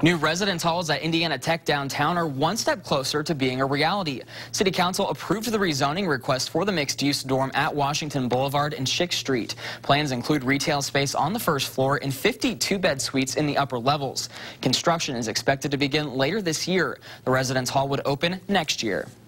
New residence halls at Indiana Tech downtown are one step closer to being a reality. City Council approved the rezoning request for the mixed-use dorm at Washington Boulevard and Schick Street. Plans include retail space on the first floor and 52-bed suites in the upper levels. Construction is expected to begin later this year. The residence hall would open next year.